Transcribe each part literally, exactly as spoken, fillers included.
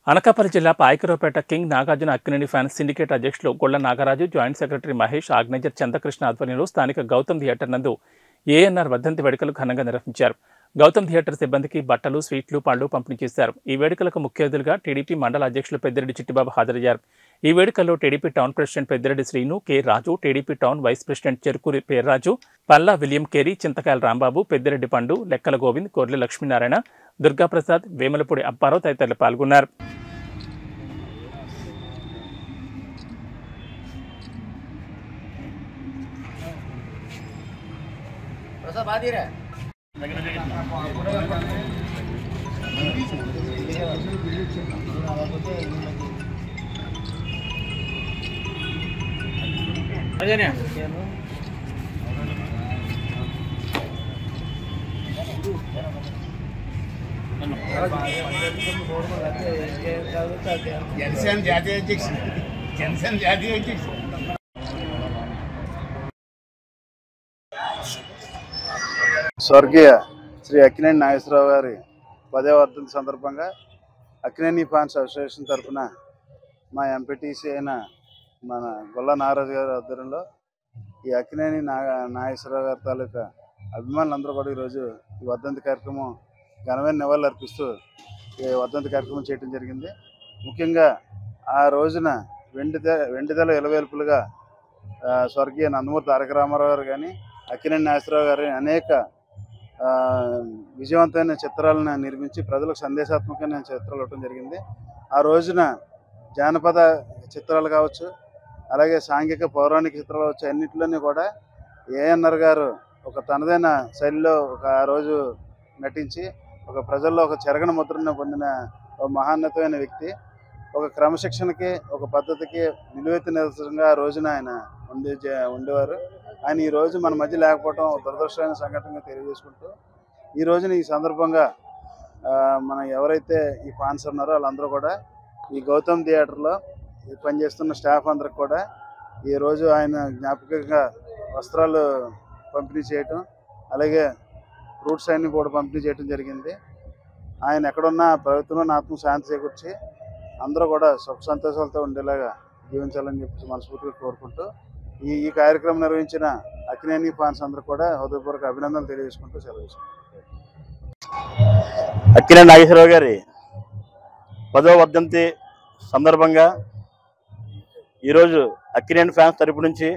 అనకాపల్లి జిల్లా Payakaraopeta king Nagarjuna Akkineni fans syndicate అధ్యక్షులు Golla Nagaraju, joint secretary Mahesh, organizer Chandrakrishna ఆధ్వర్యంలో స్థానిక గౌతమ్ థియేటర్ నందు ఏఎన్ఆర్ వర్ధంతి వేడుకలు ఘనంగా నిర్వహించారు. గౌతమ్ థియేటర్ సిబ్బందికి బట్టలు, స్వీట్లు, పళ్లు పంపిణీ చేశారు. ఈ వేడుకలకు ముఖ్య అతిథులుగా టీడీపీ మండల అధ్యక్షులు పెద్దిరెడ్డి చిట్టిబాబు హాజరయ్యారు. ఈ వేడుకల్లో TDP town president Peddireddy Srinu, K Raju, TDP town vice president Cherukuri Perraju, Palla William Carey, Chintakayala Rambabu, Peddireddy Pandu, Lekkala Govind, Korli Lakshminarayana, Durgaprasad, వేమలపూడి Apparao తదితరులు పాల్గొన్నారు. जनसेन जातीय अध्यक्ष जनसेन जातीय अध्यक्ष స్వర్గీయ శ్రీ అక్కినేని నాగేశ్వరరావు గారి పదవ వర్ధంతి సందర్భంగా అక్కినేని ఫ్యాన్స్ అసోసియేషన్ తరఫున మా ఎంపీటీసీ అయిన మన గొల్ల నాగరాజు గారి ఆధ్వర్యంలో ఈ అక్కినేని నాగ నాగేశ్వరరావు గారి తాలూకా అభిమానులందరూ కూడా ఈరోజు ఈ వర్ధంతి కార్యక్రమం ఘనమైన నివాళులు అర్పిస్తూ ఈ వర్ధంతి కార్యక్రమం చేయడం జరిగింది. ముఖ్యంగా ఆ రోజున వెండిద వెండిదల ఇలవేల్పులుగా స్వర్గీయ నందమూరి తారక రామారావు గారు కానీ అక్కినేని నాగేశ్వరరావు గారి అనేక విజయవంతమైన చిత్రాలను నిర్మించి ప్రజలకు సందేశాత్మకమైన చిత్రాలు ఇవ్వడం జరిగింది. ఆ రోజున జానపద చిత్రాలు కావచ్చు, అలాగే సాంఘిక పౌరాణిక చిత్రాలు కావచ్చు, అన్నింటిలోని కూడా ఏఎన్ఆర్ గారు ఒక తనదైన శైలిలో ఒక ఆ రోజు నటించి ఒక ప్రజల్లో ఒక చెరగని ముద్రను పొందిన ఒక మహాన్నతమైన వ్యక్తి. ఒక క్రమశిక్షణకి, ఒక పద్ధతికి నిలువెత్తు నిదర్శనంగా ఆ రోజున ఆయన ఉండే ఉండేవారు. ఆయన ఈ రోజు మన మధ్య లేకపోవడం దురదృష్టమైన సంఘటనగా తెలియజేసుకుంటూ ఈ రోజున ఈ సందర్భంగా మనం ఎవరైతే ఈ ఫ్యాన్స్ ఉన్నారో వాళ్ళందరూ కూడా ఈ గౌతమ్ థియేటర్లో పనిచేస్తున్న స్టాఫ్ అందరికి కూడా ఈరోజు ఆయన జ్ఞాపకంగా వస్త్రాలు పంపిణీ చేయటం, అలాగే ఫ్రూట్స్ అన్ని కూడా పంపిణీ చేయడం జరిగింది. ఆయన ఎక్కడున్నా ప్రభుత్వంలో ఆత్మ శాంతి చేకూర్చి అందరూ కూడా సుఖ సంతోషాలతో ఉండేలాగా జీవించాలని చెప్పి మనస్ఫూర్తిగా కోరుకుంటూ ఈ ఈ కార్యక్రమం నిర్వహించిన అక్కినేని ఫ్యాన్స్ అందరూ కూడా హృదయపూర్వక అభినందనలు తెలియజేసుకుంటూ సెలవు. అక్కినేని నాగేశ్వరరావు గారి పదవ వర్ధంతి సందర్భంగా ఈరోజు అక్కినేని ఫ్యాన్స్ తరపు నుంచి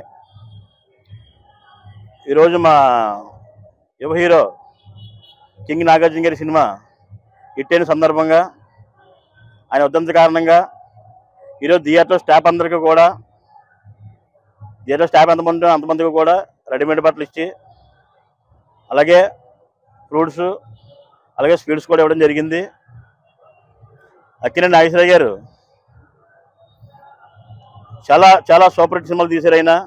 ఈరోజు మా యువ హీరో కింగ్ నాగార్జున గారి సినిమా హిట్ అయిన సందర్భంగా ఆయన వర్ధంతి కారణంగా ఈరోజు థియేటర్ స్టాఫ్ అందరికీ కూడా థియేటర్ స్టాఫ్ ఎంతమంది ఉంటే అంతమందికి కూడా రెడీమేడ్ బట్టలు ఇచ్చి అలాగే ఫ్రూట్స్ అలాగే స్వీట్స్ కూడా ఇవ్వడం జరిగింది. అక్కినేని నాగేశ్వరరావు గారు చాలా చాలా సూపర్ హిట్ సినిమాలు తీశారు. ఆయన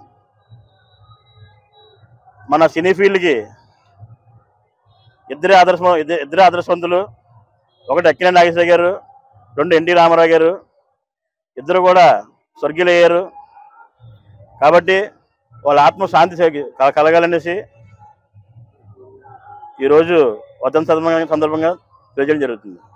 మన సినీ ఫీల్డ్కి ఇద్దరే ఆదర్శ ఇద్దరే ఆదర్శవంతులు. ఒకటి అక్కినేని నాగేశ్వరరావు గారు, రెండు ఎన్టీ రామారావు గారు. ఇద్దరు కూడా స్వర్గీయులు అయ్యారు. కాబట్టి వాళ్ళ ఆత్మ శాంతి కలగాలనేసి ఈరోజు వర్ధంతి సందర్భంగా తెలియజేయడం జరుగుతుంది.